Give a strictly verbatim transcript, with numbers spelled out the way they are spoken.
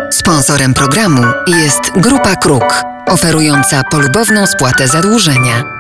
Sponsorem programu jest Grupa Kruk, oferująca polubowną spłatę zadłużenia.